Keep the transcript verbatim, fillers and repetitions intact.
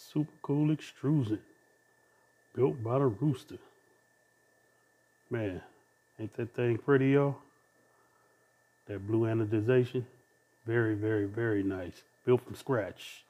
Super cool extrusion. Built by the rooster. Man, ain't that thing pretty, y'all? That blue anodization. Very, very, very nice. Built from scratch.